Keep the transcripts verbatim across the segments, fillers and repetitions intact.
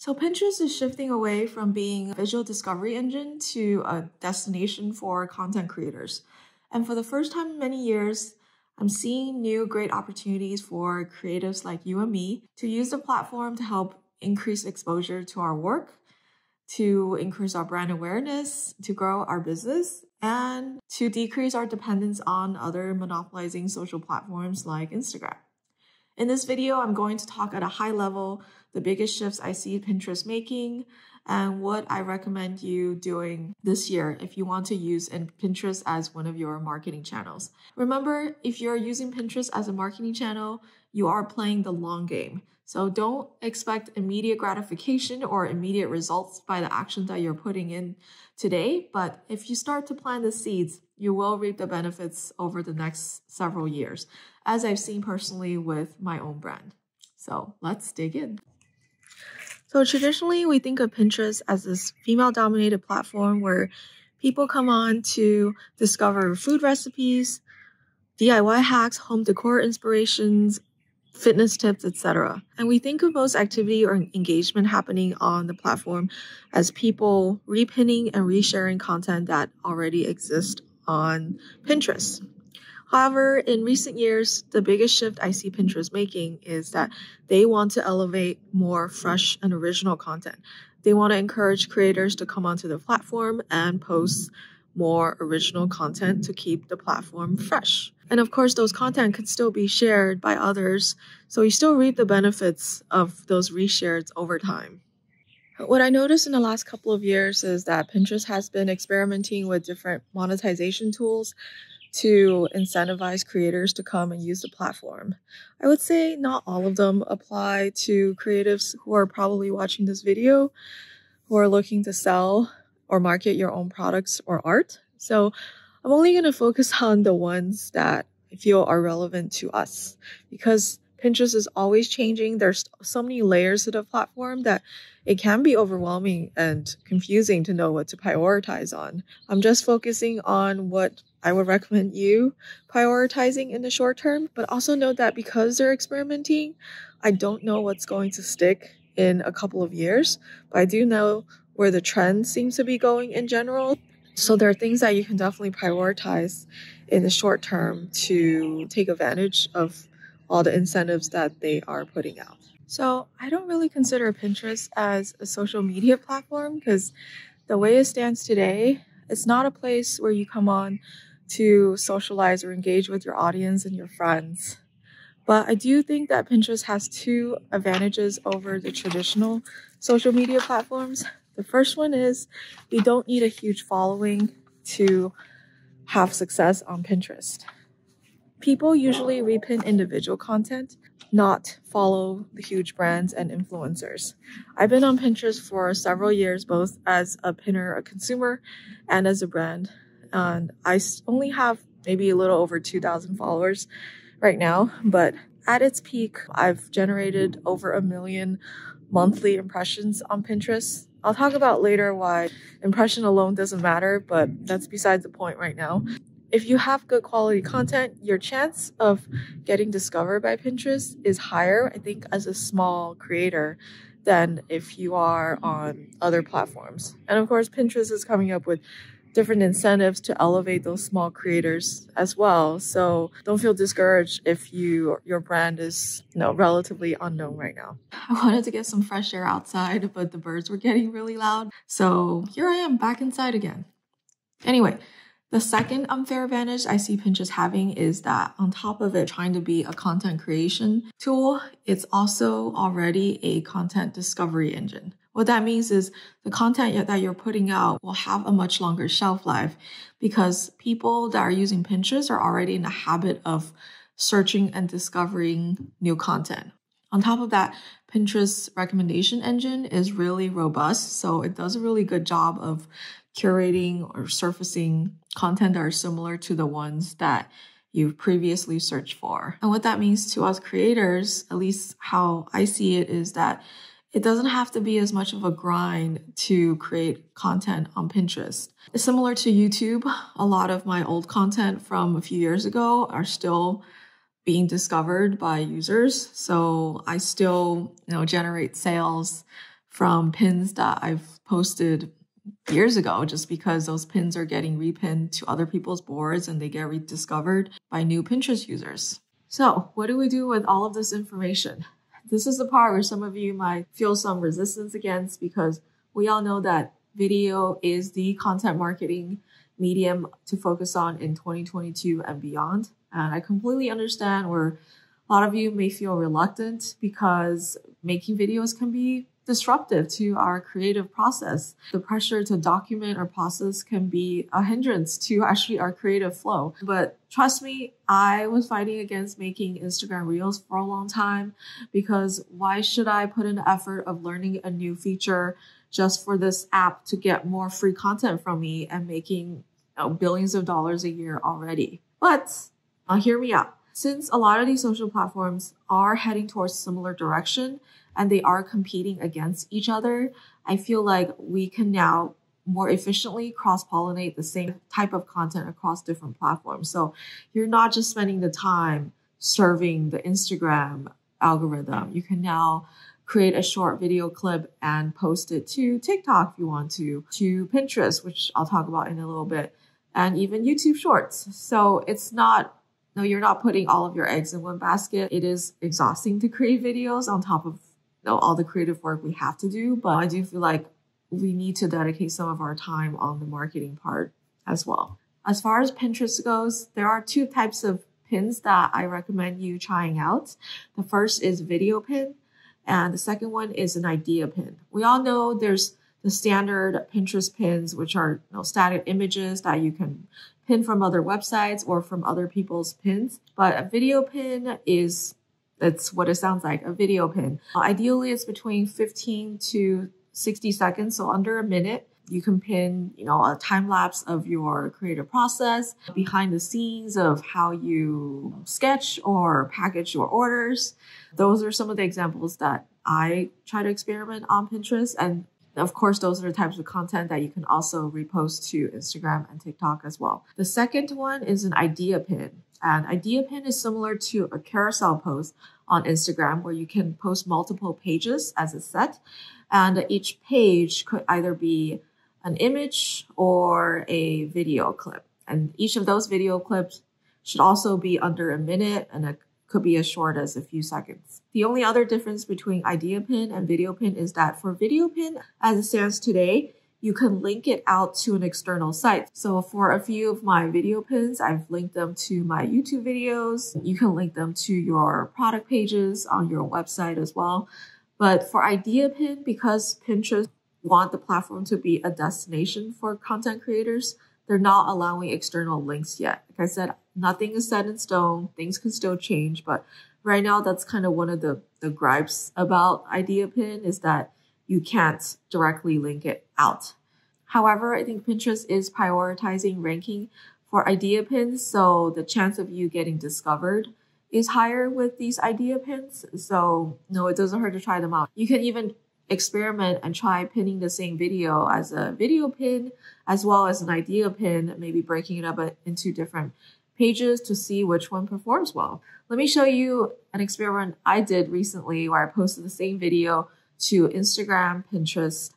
So Pinterest is shifting away from being a visual discovery engine to a destination for content creators. And for the first time in many years, I'm seeing new great opportunities for creatives like you and me to use the platform to help increase exposure to our work, to increase our brand awareness, to grow our business, and to decrease our dependence on other monopolizing social platforms like Instagram. In this video, I'm going to talk at a high level the biggest shifts I see Pinterest making and what I recommend you doing this year if you want to use Pinterest as one of your marketing channels. Remember, if you're using Pinterest as a marketing channel, you are playing the long game. So don't expect immediate gratification or immediate results by the action that you're putting in today. But if you start to plant the seeds, you will reap the benefits over the next several years, as I've seen personally with my own brand. So let's dig in. So traditionally, we think of Pinterest as this female-dominated platform where people come on to discover food recipes, D I Y hacks, home decor inspirations, fitness tips, et cetera. And we think of most activity or engagement happening on the platform as people repinning and resharing content that already exists on Pinterest. However, in recent years, the biggest shift I see Pinterest making is that they want to elevate more fresh and original content. They want to encourage creators to come onto the platform and post more original content to keep the platform fresh. And of course, those content could still be shared by others, so you still reap the benefits of those reshares over time. What I noticed in the last couple of years is that Pinterest has been experimenting with different monetization tools to incentivize creators to come and use the platform. I would say not all of them apply to creatives who are probably watching this video, who are looking to sell or market your own products or art. So I'm only going to focus on the ones that I feel are relevant to us, because Pinterest is always changing. There's so many layers to the platform that it can be overwhelming and confusing to know what to prioritize on. I'm just focusing on what I would recommend you prioritizing in the short term, but also note that because they're experimenting, I don't know what's going to stick in a couple of years, but I do know where the trend seems to be going in general. So there are things that you can definitely prioritize in the short term to take advantage of all the incentives that they are putting out. So I don't really consider Pinterest as a social media platform because the way it stands today, it's not a place where you come on to socialize or engage with your audience and your friends. But I do think that Pinterest has two advantages over the traditional social media platforms. The first one is you don't need a huge following to have success on Pinterest. People usually repin individual content, not follow the huge brands and influencers. I've been on Pinterest for several years, both as a pinner, a consumer, and as a brand. And I only have maybe a little over two thousand followers right now, but at its peak, I've generated over a million monthly impressions on Pinterest. I'll talk about later why impression alone doesn't matter, but that's besides the point right now. If you have good quality content, your chance of getting discovered by Pinterest is higher, I think, as a small creator than if you are on other platforms. And of course, Pinterest is coming up with different incentives to elevate those small creators as well. So don't feel discouraged if you your brand is, you know, relatively unknown right now. I wanted to get some fresh air outside, but the birds were getting really loud. So here I am back inside again. Anyway, the second unfair advantage I see Pinterest having is that on top of it trying to be a content creation tool, it's also already a content discovery engine. What that means is the content that you're putting out will have a much longer shelf life because people that are using Pinterest are already in the habit of searching and discovering new content. On top of that, Pinterest's recommendation engine is really robust, so it does a really good job of curating or surfacing content that are similar to the ones that you've previously searched for. And what that means to us creators, at least how I see it, is that it doesn't have to be as much of a grind to create content on Pinterest. It's similar to YouTube. A lot of my old content from a few years ago are still being discovered by users. So I still, you know, generate sales from pins that I've posted years ago, just because those pins are getting repinned to other people's boards and they get rediscovered by new Pinterest users. So what do we do with all of this information? This is the part where some of you might feel some resistance against, because we all know that video is the content marketing medium to focus on in twenty twenty-two and beyond. And I completely understand where a lot of you may feel reluctant, because making videos can be disruptive to our creative process. The pressure to document our process can be a hindrance to actually our creative flow. But trust me, I was fighting against making Instagram Reels for a long time, because why should I put in the effort of learning a new feature just for this app to get more free content from me and making, you know, billions of dollars a year already? But uh, hear me out. Since a lot of these social platforms are heading towards similar direction and they are competing against each other, I feel like we can now more efficiently cross-pollinate the same type of content across different platforms. So you're not just spending the time serving the Instagram algorithm. You can now create a short video clip and post it to TikTok if you want to, to Pinterest, which I'll talk about in a little bit, and even YouTube Shorts. So it's not No, you're not putting all of your eggs in one basket. It is exhausting to create videos on top of, you know, all the creative work we have to do. But I do feel like we need to dedicate some of our time on the marketing part as well. As far as Pinterest goes, there are two types of pins that I recommend you trying out. The first is video pin, and the second one is an idea pin. We all know there's the standard Pinterest pins, which are, you know, static images that you can pin from other websites or from other people's pins. But a video pin is, that's what it sounds like, a video pin. Uh, ideally, it's between fifteen to sixty seconds, so under a minute. You can pin, you know, a time lapse of your creative process, behind the scenes of how you sketch or package your orders. Those are some of the examples that I try to experiment on Pinterest. And of course, those are the types of content that you can also repost to Instagram and TikTok as well. The second one is an idea pin. An idea pin is similar to a carousel post on Instagram, where you can post multiple pages as a set. And each page could either be an image or a video clip. And each of those video clips should also be under a minute, and it could be as short as a few seconds. The only other difference between idea pin and video pin is that for video pin, as it stands today, you can link it out to an external site. So for a few of my video pins, I've linked them to my YouTube videos. You can link them to your product pages on your website as well. But for idea pin, because Pinterest want the platform to be a destination for content creators, they're not allowing external links yet. Like I said, nothing is set in stone. Things can still change. But right now, that's kind of one of the, the gripes about idea pin, is that you can't directly link it out. However, I think Pinterest is prioritizing ranking for idea pins, so the chance of you getting discovered is higher with these idea pins. So no, it doesn't hurt to try them out. You can even experiment and try pinning the same video as a video pin as well as an idea pin, maybe breaking it up into different pages to see which one performs well. Let me show you an experiment I did recently where I posted the same video to Instagram, Pinterest,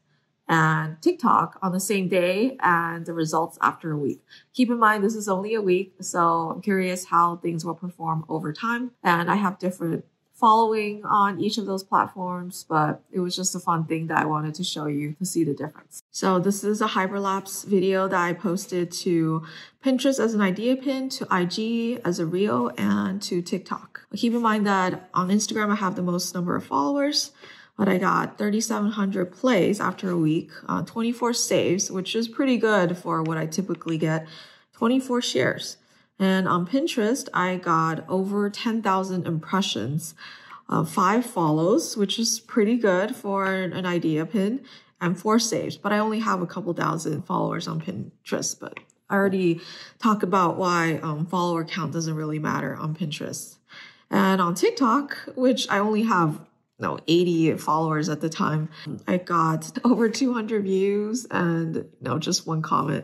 and TikTok on the same day, and the results after a week. Keep in mind, this is only a week, so I'm curious how things will perform over time. And I have different following on each of those platforms, but it was just a fun thing that I wanted to show you to see the difference. So this is a hyperlapse video that I posted to Pinterest as an idea pin, to I G as a reel, and to TikTok. Keep in mind that on Instagram, I have the most number of followers, but I got thirty-seven hundred plays after a week, uh, twenty-four saves, which is pretty good for what I typically get, twenty-four shares. And on Pinterest, I got over ten thousand impressions, uh, five follows, which is pretty good for an idea pin, and four saves. But I only have a couple thousand followers on Pinterest. But I already talked about why um, follower count doesn't really matter on Pinterest. And on TikTok, which I only have no eighty followers at the time, I got over two hundred views and you know, just one comment.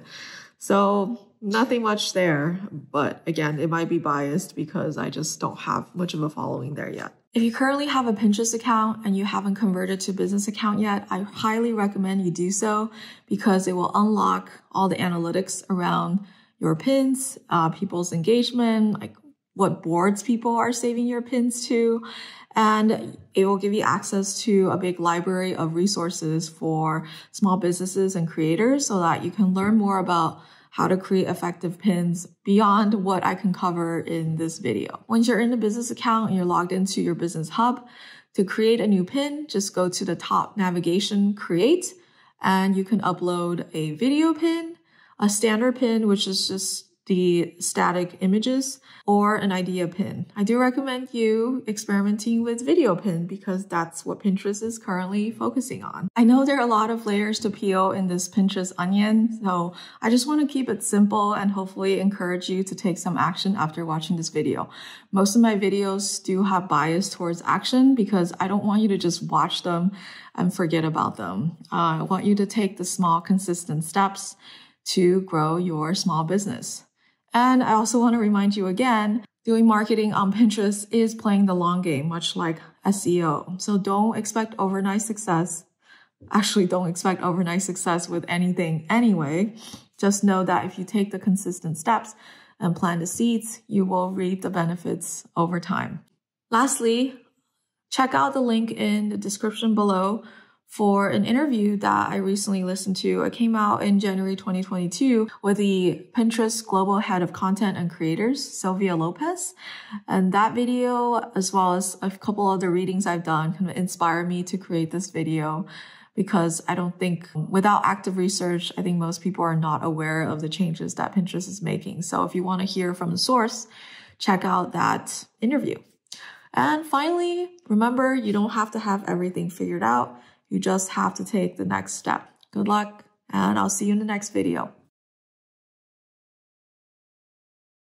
So nothing much there, but again, it might be biased because I just don't have much of a following there yet. If you currently have a Pinterest account and you haven't converted to a business account yet, I highly recommend you do so because it will unlock all the analytics around your pins, uh, people's engagement, like what boards people are saving your pins to, and it will give you access to a big library of resources for small businesses and creators so that you can learn more about how to create effective pins beyond what I can cover in this video. Once you're in the business account and you're logged into your business hub, to create a new pin, just go to the top navigation, create, and you can upload a video pin, a standard pin, which is just the static images, or an idea pin. I do recommend you experimenting with video pin because that's what Pinterest is currently focusing on. I know there are a lot of layers to peel in this Pinterest onion, so I just want to keep it simple and hopefully encourage you to take some action after watching this video. Most of my videos do have bias towards action because I don't want you to just watch them and forget about them. Uh, I want you to take the small, consistent steps to grow your small business. And I also want to remind you again, doing marketing on Pinterest is playing the long game, much like S E O. So don't expect overnight success. Actually, don't expect overnight success with anything anyway. Just know that if you take the consistent steps and plant the seeds, you will reap the benefits over time. Lastly, check out the link in the description below for an interview that I recently listened to. It came out in January twenty twenty-two with the Pinterest Global Head of Content and Creators, Sylvia Lopez. And that video, as well as a couple other readings I've done, kind of inspired me to create this video because I don't think without active research, I think most people are not aware of the changes that Pinterest is making. So if you want to hear from the source, check out that interview. And finally, remember, you don't have to have everything figured out. You just have to take the next step. Good luck, and I'll see you in the next video.